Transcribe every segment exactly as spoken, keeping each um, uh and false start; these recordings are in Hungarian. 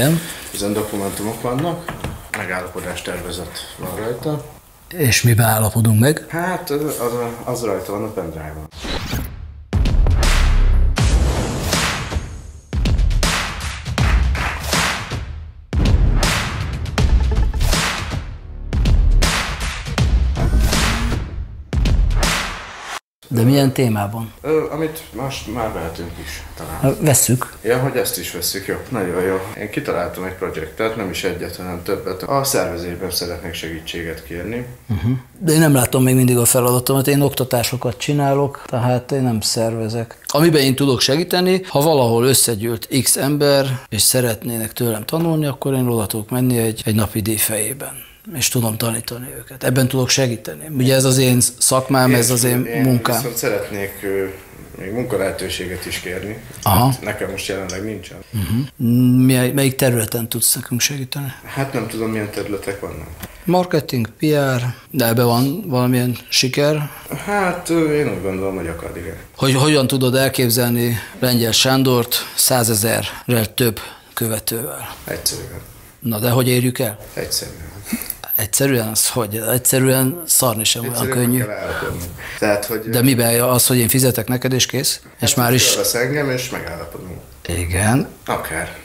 Igen. Ezen dokumentumok vannak, megállapodás tervezet van rajta. És miben állapodunk meg? Hát az, az rajta van a pendrive-on. De milyen témában? Ö, amit most már vehetünk is, talán. Vesszük. Ja, hogy ezt is vesszük, jó. Nagyon jó. Én kitaláltam egy projektet, nem is egyet, hanem többet. A szervezésben szeretnék segítséget kérni. Uh-huh. De én nem látom még mindig a feladatomat, én oktatásokat csinálok, tehát én nem szervezek. Amiben én tudok segíteni, ha valahol összegyűlt X ember, és szeretnének tőlem tanulni, akkor én oda tudok menni egy, egy napi díj fejében. És tudom tanítani őket. Ebben tudok segíteni. Ugye ez az én szakmám, én, ez az én, én munkám. Viszont szeretnék uh, még munkalehetőséget is kérni. Aha. Nekem most jelenleg nincsen. Uh-huh. Mely, melyik területen tudsz nekünk segíteni? Hát nem tudom, milyen területek vannak. Marketing, pé er, de ebben van valamilyen siker? Hát én úgy gondolom, hogy akad, igen. Hogy hogyan tudod elképzelni Lengyel Sándort százezerrel több követővel? Egyszerűen. Na de hogy érjük el? Egyszerűen. Egyszerűen az hogy? Egyszerűen szarni sem olyan könnyű. Tehát, hogy de miben az, hogy én fizetek neked és kész? Hát és már is... Felvesz engem és megállapodunk. Igen. Akár.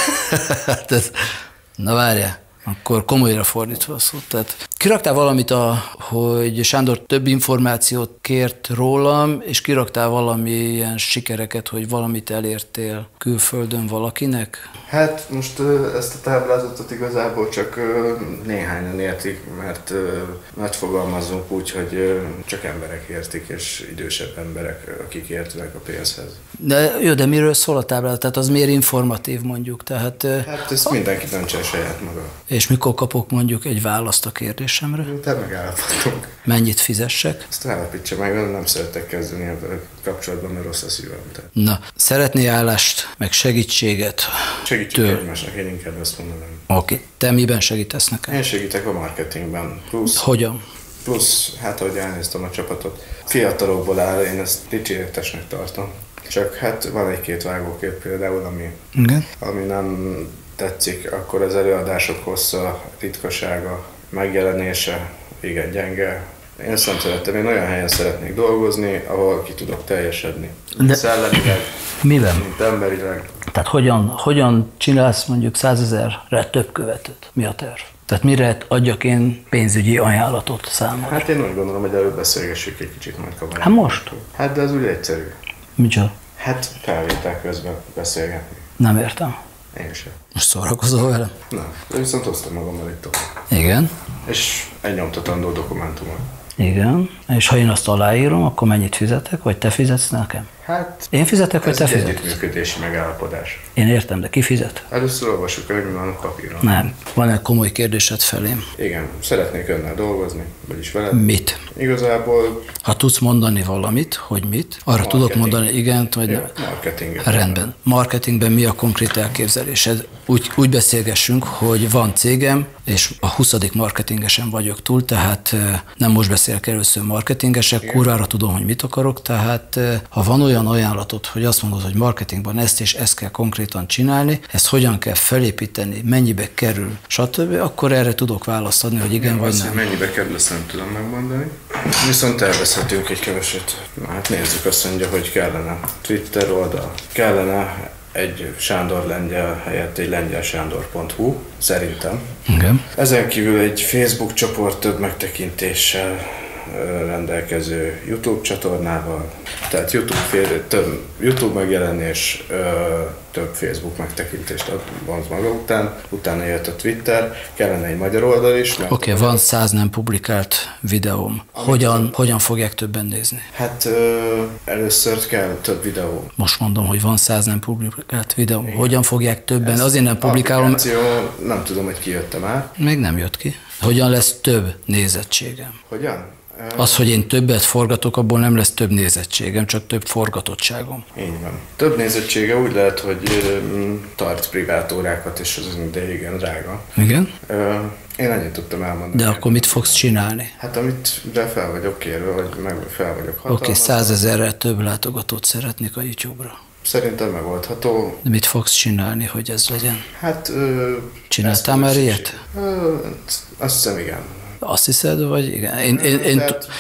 Tehát, na várjál. Akkor komolyra fordítva a szót. Tehát kiraktál valamit, a, hogy Sándor több információt kért rólam, és kiraktál valamilyen sikereket, hogy valamit elértél külföldön valakinek? Hát most ezt a táblázatot igazából csak néhányan értik, mert nagy fogalmazunk úgy, hogy csak emberek értik, és idősebb emberek, akik értenek a pénzhez. De jó, de miről szól a táblázat? Tehát az miért informatív mondjuk? Tehát, hát ezt mindenki döntse saját maga. És mikor kapok mondjuk egy választ a kérdésemre? Te megállapodtunk. Mennyit fizessek? Ezt állapítsa meg, nem szeretek kezdeni ebben kapcsolatban, mert rossz a szívem. Na, szeretné állást, meg segítséget? Segítsük egymásnak, én inkább ezt mondanám. Oké. Okay. Te miben segítesz nekem? Én segítek a marketingben. Plusz, Hogyan? Plusz, hát ahogy elnéztem a csapatot, fiatalokból áll, én ezt dicséretesnek tartom. Csak hát van egy-két vágókép például, ami, Igen. ami nem tetszik, akkor az előadások hossza, ritkasága, megjelenése, igen, gyenge. Én ezt nem szeretem, én olyan helyen szeretnék dolgozni, ahol ki tudok teljesedni. De szellemileg, miben? mint emberileg. Tehát hogyan, hogyan csinálsz mondjuk százezerre több követőt? Mi a terv? Tehát mire adjak én pénzügyi ajánlatot számomra? Hát én úgy gondolom, hogy előbb beszélgessük egy kicsit majd kamerán. Hát most? Hát de az úgy egyszerű. Micsoda? Hát felvétel közben beszélgetni. Nem értem. Én sem. Most szórakozol velem? Nem, de viszont hoztam magammal egy tovább. Igen. És egy nyomtatandó dokumentumot. Igen. És ha én azt aláírom, akkor mennyit fizetek, vagy te fizetsz nekem? Hát én fizetek, vagy te fizetsz? Ez egy együttműködési megállapodás. Én értem, de ki fizet? Először olvassuk el, hogy mi van a papíron. Nem. Van egy komoly kérdésed felém. Igen. Szeretnék önnel dolgozni, vagyis veled. Mit? Igazából... Ha tudsz mondani valamit, hogy mit, arra marketing. Tudok mondani igent, vagy nem. Marketing. Rendben. Marketingben mi a konkrét elképzelésed? Úgy, úgy beszélgessünk, hogy van cégem, és a huszadik marketingesen vagyok túl, tehát nem most beszélek először marketingesek, igen. Kurvára tudom, hogy mit akarok, tehát ha van olyan ajánlatod, hogy azt mondod, hogy marketingban ezt és ezt kell konkrétan csinálni, ezt hogyan kell felépíteni, mennyibe kerül, stb., akkor erre tudok választ adni, hogy igen, igen vagy nem. Mennyibe kerül, ezt nem tudom megmondani. Viszont tervezhetünk egy keveset. Na, hát nézzük, azt mondja, hogy kellene Twitter oldal, kellene egy Sándor Lengyel helyett egy lengyelsándor pont hu, szerintem. Igen. Ezen kívül egy Facebook csoport több megtekintéssel rendelkező YouTube csatornával, tehát YouTube, fél, több YouTube megjelenés, több Facebook megtekintést ad maga után, utána jött a Twitter, kellene egy magyar oldal is. Oké, okay, van száz nem publikált videóm. Hogyan, hogyan fogják többen nézni? Hát ö, először kell több videó. Most mondom, hogy van száz nem publikált videóm. Igen. Hogyan fogják többen? Ez azért nem publikálom. Nem tudom, hogy kijött már. Még nem jött ki. Hogyan lesz több nézettségem? Hogyan? Az, hogy én többet forgatok, abból nem lesz több nézettségem, csak több forgatottságom. Így van. Több nézettsége úgy lehet, hogy tart privát órákat, és az de igen drága. Igen? Én ennyit tudtam elmondani. De akkor mit fogsz csinálni? Hát amit de fel vagyok kérve, vagy meg fel vagyok hatalmazva. Oké, okay, százezerrel több látogatót szeretnék a YouTube-ra. Szerintem megoldható. De mit fogsz csinálni, hogy ez legyen? Hát... Ö, Csináltál már ilyet? Ö, azt hiszem, igen. Azt hiszed, vagy igen? Én, én, én,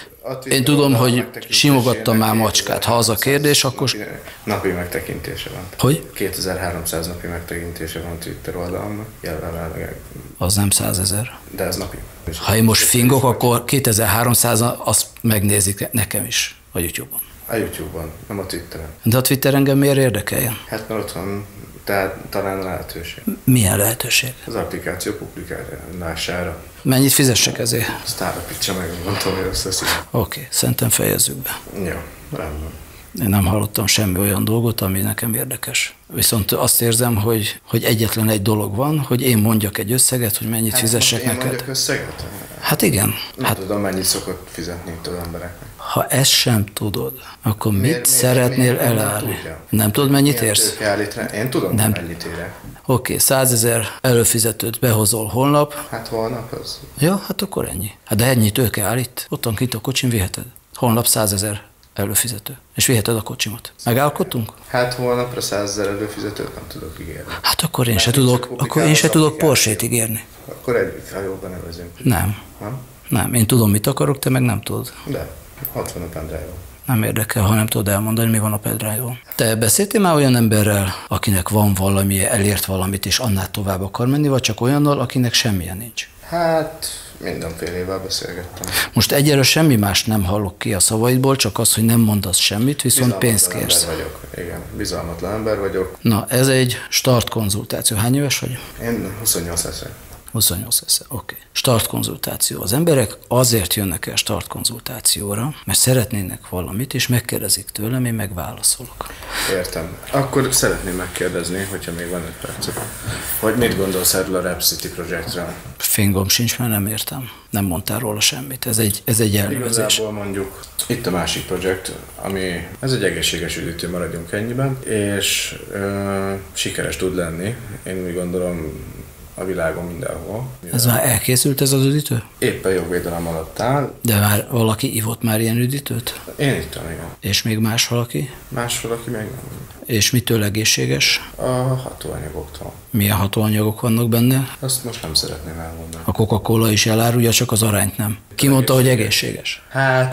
én tudom, hogy simogattam már macskát. Ha az a kérdés, akkor... Napi megtekintése van. Hogy? kétezer-háromszáz napi megtekintése van Twitter oldalon. Jelenleg. Az nem százezer. De ez napi. Ha én most fingok, akkor kétezer-háromszázan azt megnézik nekem is a YouTube-on. A YouTube-on, nem a Twitteren. De a Twitter engem miért érdekeljen? Hát mert ott van, tehát talán a lehetőség. Milyen lehetőség? Az applikáció publikálására. Mennyit fizessek ezért? Azt állapítsa meg, mondtam, hogy összeszik. Oké, okay, szerintem fejezzük be. Jó, rendben. Én nem hallottam semmi olyan dolgot, ami nekem érdekes. Viszont azt érzem, hogy, hogy egyetlen egy dolog van, hogy én mondjak egy összeget, hogy mennyit hát fizessek én neked. Én mondjak összeget? Hát igen. Nem hát, tudom, mennyit szokott fizetni itt az embereknek. Ha ezt sem tudod, akkor miért, mit miért, szeretnél miért, elállni? Nem, nem tudod, mennyit érsz? Én tudom, nem. mennyit érek. Oké, okay, százezer előfizetőt behozol holnap. Hát holnap az? Ja, hát akkor ennyi. Hát de ennyit ő kell állít. Ottan kint a kocsin viheted. Holnap százezer előfizető. És viheted a kocsimat. Megállkodtunk? Hát holnapra százezer előfizetőt nem tudok ígérni. Hát akkor én se tudok, akkor én se tudok Porsét ígérni. Akkor együtt hajóban nevezünk. Nem. Nem? Nem. Én tudom, mit akarok, te meg nem tudod. De, ott van a pendrive-on. Nem érdekel, ha nem tudod elmondani, mi van a pendrive-on. Te beszéltél már olyan emberrel, akinek van valami, elért valamit, és annál tovább akar menni, vagy csak olyannal, akinek semmilyen nincs? Hát, mindenfélével beszélgettem. Most egyelőre semmi más nem hallok ki a szavaidból, csak az, hogy nem mondasz semmit, viszont pénzt kérsz. Ember vagyok. Igen, bizalmatlan ember vagyok. Na, ez egy start konzultáció. Hány éves vagy? Én huszonnyolc leszek. huszonnyolc lesz. Oké. Okay. Start konzultáció. Az emberek azért jönnek el start konzultációra, mert szeretnének valamit, és megkérdezik tőlem, én megválaszolok. Értem. Akkor szeretném megkérdezni, hogyha még van egy percet, hogy mit gondolsz erről a Rap City projektről? Fingom sincs, mert nem értem. Nem mondtál róla semmit. Ez egy, ez egy elnevezés. Igazából mondjuk itt a másik projekt, ami ez egy egészséges üdítő, maradjunk ennyiben, és ö, sikeres tud lenni. Én úgy gondolom, a világon mindenhol. Ez már elkészült ez az üdítő? Éppen jogvédelem alatt áll. De már valaki ivott már ilyen üdítőt? Én ittam, igen. És még más valaki? Más valaki még nem. És mitől egészséges? A hatóanyagoktól. Milyen hatóanyagok vannak benne? Azt most nem szeretném elmondani. A Coca-Cola is elárulja, csak az arányt nem. Ki mondta, hogy egészséges? Hát,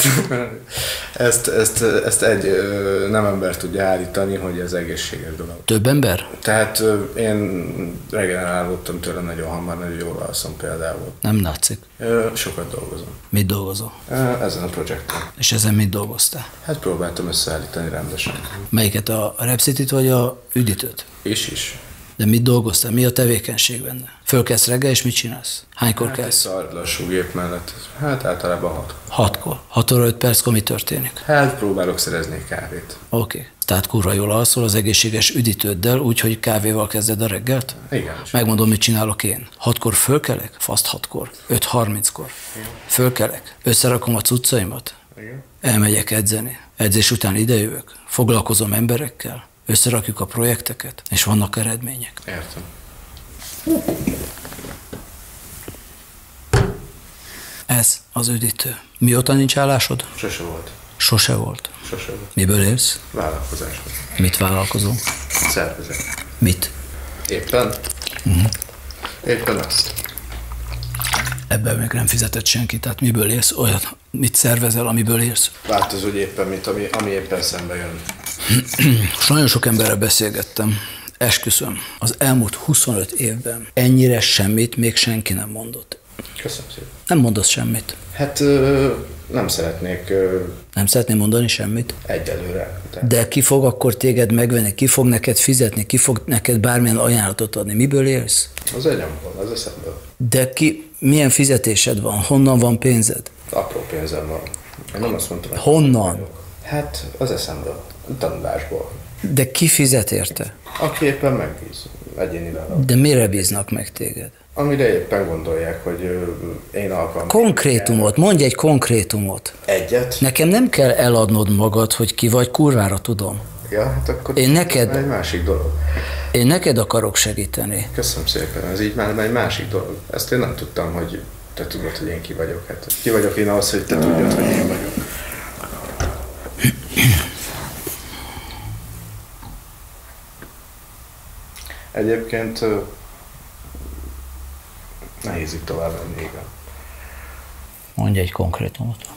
ezt, ezt, ezt egy nem ember tudja állítani, hogy ez egészséges dolog. Több ember? Tehát én regenerálódtam tőle nagyon hamar, nagyon jól alszom például. Nem látszik. Sokat dolgozom. Mit dolgozol? Ezen a projekten. És ezen mit dolgoztál? Hát próbáltam összeállítani rendesen. Melyiket, a Rap City-t vagy a üdítőt? És is. De mit dolgoztál? Mi a tevékenység benne? Fölkelsz reggel, és mit csinálsz? Hánykor hát kelsz? Hát lassú gép mellett. Hát általában hat. Hatkor. Hat óra öt perckor mi történik? Hát próbálok szerezni kávét. Oké. Okay. Tehát kurva jól alszol az egészséges üdítőddel, úgyhogy kávéval kezded a reggelt? Igen. Megmondom, mit csinálok én. Hatkor fölkelek? Faszt hatkor. Öt harminckor. Fölkelek. Összerakom a cuccaimat. Igen. Elmegyek edzeni. Edzés után idejövök. Foglalkozom emberekkel. Összerakjuk a projekteket, és vannak eredmények. Értem. Ez az üdítő. Mióta nincs állásod? Sose volt. Sose volt. Sose volt. Miből élsz? Vállalkozásban. Mit vállalkozol? Szervezet. Mit? Éppen? Uh-huh. Éppen azt. Ebben még nem fizetett senki, tehát miből élsz? Olyat, mit szervezel, amiből élsz? Változó, hogy éppen, mint ami, ami éppen szembe jön. És nagyon sok emberrel beszélgettem. Esküszöm, az elmúlt huszonöt évben ennyire semmit még senki nem mondott. Köszönöm szépen. Nem mondasz semmit? Hát ö, nem szeretnék... Ö, nem szeretném mondani semmit? Egyelőre. Tehát. De ki fog akkor téged megvenni? Ki fog neked fizetni? Ki fog neked bármilyen ajánlatot adni? Miből élsz? Az agyamból, az eszemből. De ki, milyen fizetésed van? Honnan van pénzed? Apró pénzem van. Én nem azt mondtam, hogy... Honnan? Hát az eszemből, tanulásból. De ki fizet érte? Aki éppen megbíz, egyénivel. De mire bíznak meg téged? Amire éppen gondolják, hogy én alkalmam. Konkrétumot, mondj egy konkrétumot. Egyet? Nekem nem kell eladnod magad, hogy ki vagy, kurvára tudom. Ja, hát akkor én neked, egy másik dolog. Én neked akarok segíteni. Köszönöm szépen, ez így már egy másik dolog. Ezt én nem tudtam, hogy te tudod, hogy én ki vagyok. Hát ki vagyok én ahhoz, hogy te tudjad, hogy én vagyok. Egyébként ö, nehéz itt tovább menni, igen. Mondj egy konkrétumot.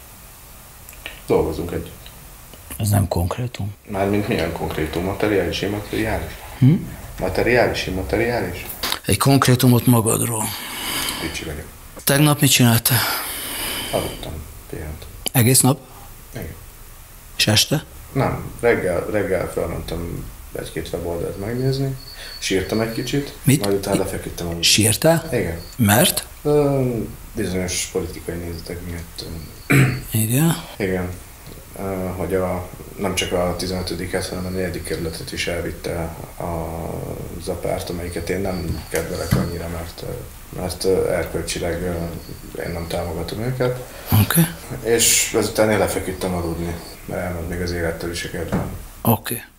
Dolgozunk együtt. Ez nem konkrétum. Mármint milyen konkrétum? Materiális, immateriális? Hm? Materiális, immateriális? Egy konkrétumot magadról. Kicsi vagyok. Tegnap mit csináltál? Aludtam, pihentem. Egész nap? Igen. És este? Nem, reggel, reggel felmentem egy-két weboldalt megnézni, sírtam egy kicsit, Mit? majd utána lefeküdtem aludni. Sírtál? Igen. Mert? Ö, bizonyos politikai nézetek miatt. Igen. Igen. Ö, hogy a, nem csak a tizenötödiket, hanem a negyedik kerületet is elvitte az a párt, amelyiket én nem kedvelek annyira, mert, mert erkölcsileg én nem támogatom őket. Oké. Okay. És azután én lefeküdtem aludni, mert elment még az élettel is a kedvem. Oké. Okay.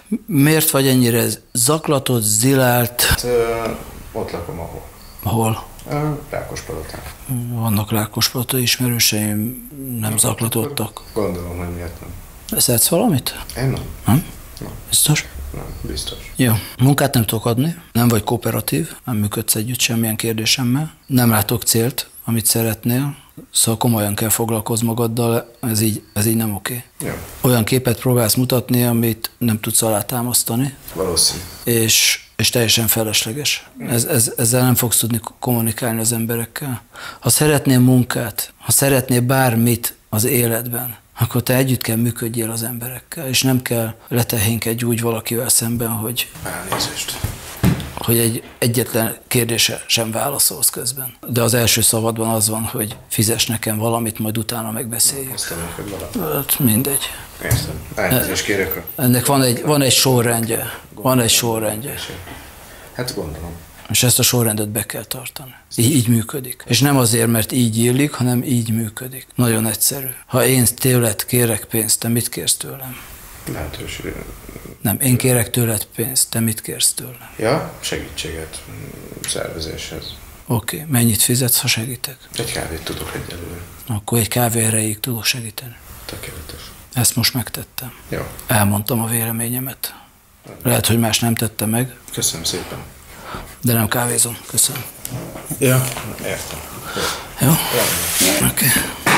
Miért vagy ennyire zaklatott, zilált? Hát, ö, ott lakom, ahol. Hol? Rákospalotán. Vannak Rákospalota ismerőseim, nem zaklatottak. Gondolom, hogy miért nem. Szedsz valamit? Én nem. Nem? Nem. Biztos? Nem, biztos. Jó. Munkát nem tudok adni, nem vagy kooperatív, nem működsz együtt semmilyen kérdésemmel. Nem látok célt, amit szeretnél, szóval komolyan kell foglalkozni magaddal, ez így, ez így nem oké. Jó. Olyan képet próbálsz mutatni, amit nem tudsz alátámasztani, Valószínű. és, és teljesen felesleges. Ez, ez, ezzel nem fogsz tudni kommunikálni az emberekkel. Ha szeretnél munkát, ha szeretnél bármit az életben, akkor te együtt kell működjél az emberekkel, és nem kell letehénkedj úgy valakivel szemben, hogy, Elnézést. hogy egy egyetlen kérdése sem válaszolsz közben. De az első szavadban az van, hogy fizess nekem valamit, majd utána megbeszéljük. Aztán neked valami. Hát mindegy. Értem. Elnézést kérek. Ennek van egy, van egy sorrendje. Van egy sorrendje. Hát gondolom. És ezt a sorrendet be kell tartani. Így, így működik. És nem azért, mert így illik, hanem így működik. Nagyon egyszerű. Ha én tőled kérek pénzt, te mit kérsz tőlem? Lehetőség. Nem, én kérek tőled pénzt, te mit kérsz tőlem? Ja, segítséget szervezéshez. Oké, okay. Mennyit fizetsz, ha segítek? Egy kávét tudok egyelőre. Akkor egy kávé erejéig tudok segíteni. Tökéletes. Ezt most megtettem. Jó. Elmondtam a véleményemet. Lehet, hogy más nem tette meg, Köszönöm szépen. de nem kávézom. Köszönöm. Ja, értem. Jó? Jó. Oké. Okay.